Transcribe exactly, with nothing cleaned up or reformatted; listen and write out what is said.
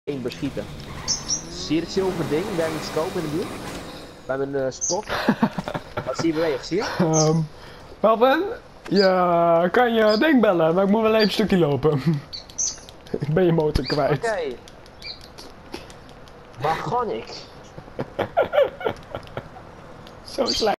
één beschieten. Zie je het zilveren ding bij een scope in de buurt? Bij mijn uh, stok? Wat zie je bewegen, zie je? Um, Melvin? Ja, kan je ding bellen, maar ik moet wel even een stukje lopen. Ik ben je motor kwijt. Oké. Okay. Waar ga ik? Zo slecht.